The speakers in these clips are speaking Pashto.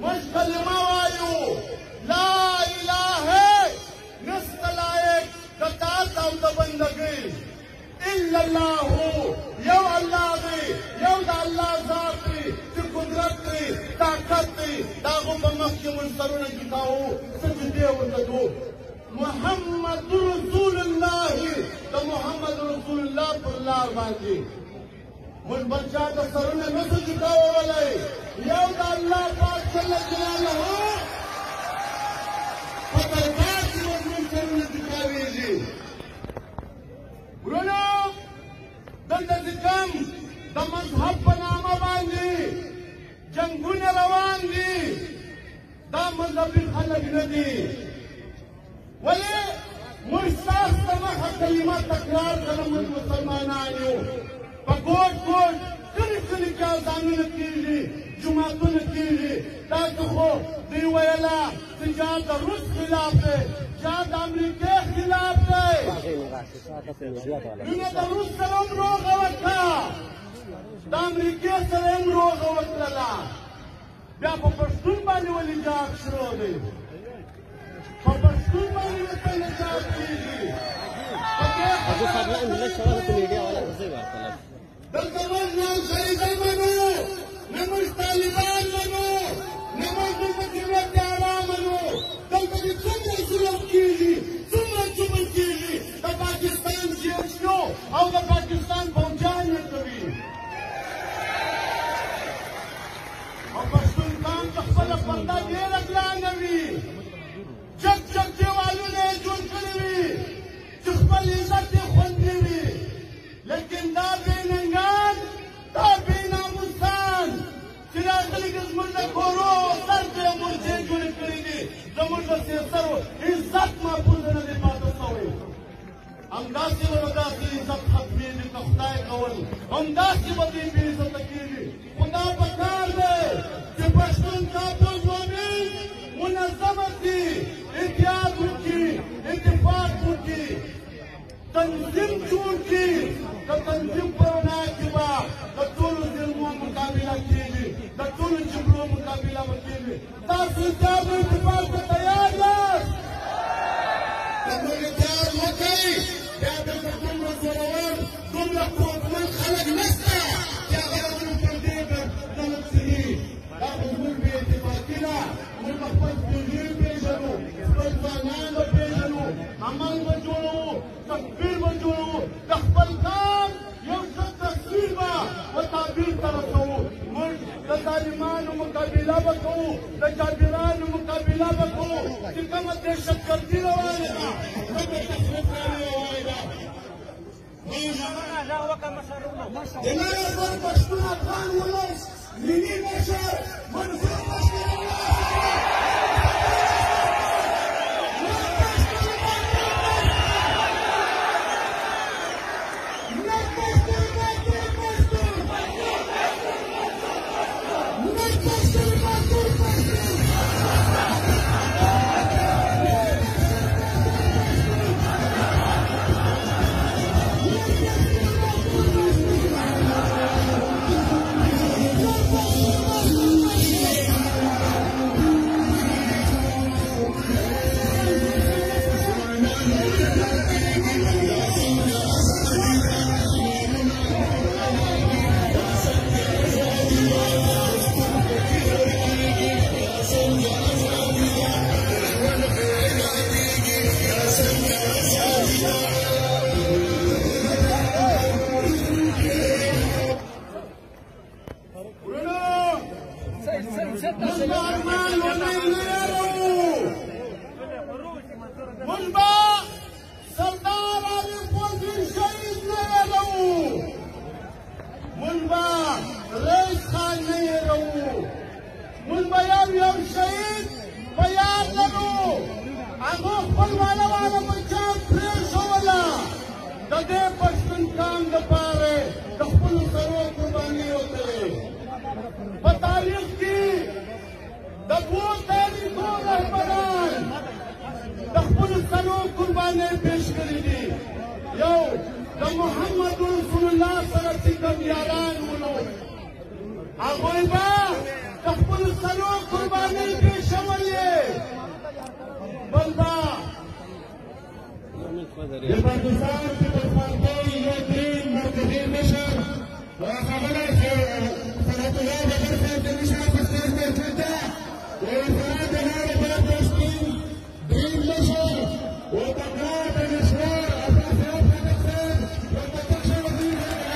مش کلمه وایو لا اله نست لایق د طاعت او د بندګۍ الا الله یو الله دی یو د الله ذات دی چې قدرت دی طاقت دی د هغو په مخ کې موږ سرونه جګاوو سجدې ورته کوو محمد رسول الله د محمد رسول الله پر لار باندې موږ بل چا ته سرونه نسو جګاولی یو د الله پاک جل جلاله په دربار کې موږ سرونه جګاویږي ورونو دلته چې کوم د مذهب په نامه باندې جنګونه روان دي دا مذهبي خلک نه دي ولې موږ ستاسو ته مخه کلمه تکرار کړه موږ مسلمانان یو په ګوټ ګوټ کلي کلي کې اذانونه کېږي جوماتونه کېږي تاسو خو دوی ویله چې جا د روس خلاف دی جا د امریکې خلاف دی مینه د روس سره هم روغه وکړه د امریکې سره هم روغه وکړله بیا په پښتون باندې ولې جاګ شروع دی په پښتون باندې ورته نجات کېږي دلته موږ نه شریکان منو نه موږ طالبان منو نه موږ د مجرد اعلان منو دلته چې څومره ظلم کېږي څومره جبر کېږي د پاکستان جیشنو او د پاکستان فوجیان یې کوي او پښتونخوا ته خپله پرده ډېره ګرانه وي چک چک دیوالونه یې جوړ کړي وي چې خپل عزت یې خوندي وي لیکن دا بېننګان دا بېناموسان چې راغلي دي زموږ د کورو او سر ته یې مورچې جوړې کړي دي زموږ د سیسرو عزت محفوظ نه دی پاته شوی همداسې به داسې عزت ختمېږي که خدای کول همداسې به دوی بېعزته کېږي خو دا پکار دی چې پښتونخوا په ځوانۍ منظمه شي اتحاد وکړي اتفاق وکړي تنظیم جوړ کړي د تنظیم په رڼا کې به د ټولو ظلمو مقابله کېږي د ټولو جګړو مقابله به کېږي تاسو اتحاد او اتفاق ته تیار یاست که موږ اتحاد وکړئ بیا دلته دومره زورور دومره قوتمن خلک نشته چې هغه راغلو پر دې غلط شي دا خو زموږ بې اتفاقي ده موږ به خپل سپین پېژنو خپل ځوانان به پېژنو عمل به جوړوو تکبیر به جوړوو د خپل کار یو ښه تصویر به و تعبیر ته رسوو موږ د ظالمانو مقابله به کوو د جابرانو مقابله به کوو چې کومه دهشتګردي روانه ده کومه تخریبکاري روانه ده جناب افغان پښتون افغان ولس ملي مشر منصور محمد رسول الله سره چې کوم یاران ولو هغوی به د خپلو سرو قربانۍ پېښولې بل به د پاکستان پیپلز پارټۍ یو دریم مرکزي مشر خبره صنعت الله ببر صاحب د مشر په سټېج موجود ده د انفراد د لارې بیا پوسټینګ دریم مشر وطنګار د مشوار عباس یعقوب خټک صاحب وپتک شه وزیر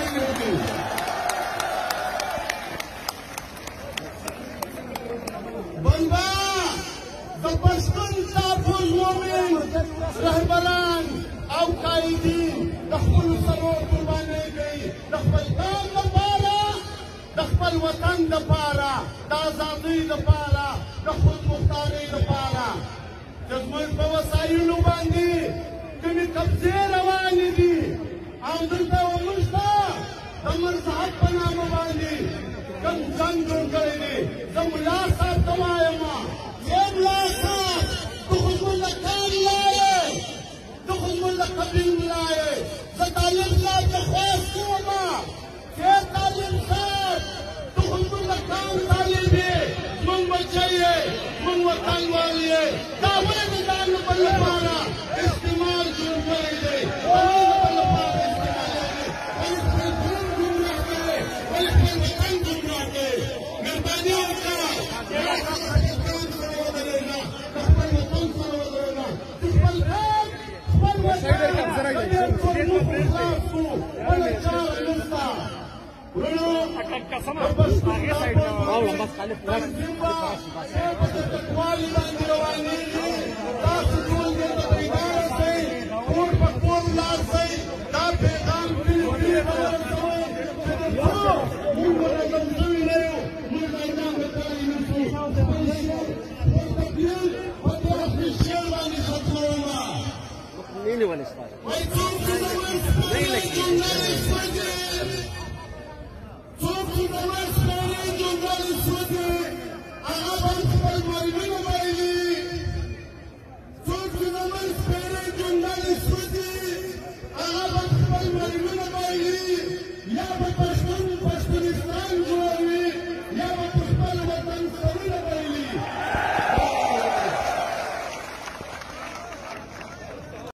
بنده د پښتون تحفظ مومن رهبران او قائدین د خپلو سرو قربانۍ کوي د خپل ځان لپاره د خپل وطن لپاره د ازادۍ لپاره د خودمختارۍ لپاره چې زموږ په وسایلو باندې کومې قبضې روانې دي او دلته موږ ته د مذهب په نامه باندې کوم جنګ جوړ کړی دی زه ملا صاحب ته وایم یا ملا صاحب ته خو زموږ له کار لایې ته خو زموږ له قبیل لایې زه طالب صاحب ته خواست کوم چې طالب صاحب ته خو زموږ له کار طالب یې زموږ بچی یې زموږ وطن وال یې دا ولې د ځان لپاره استعمال جوړ کړی دی नहीं वाले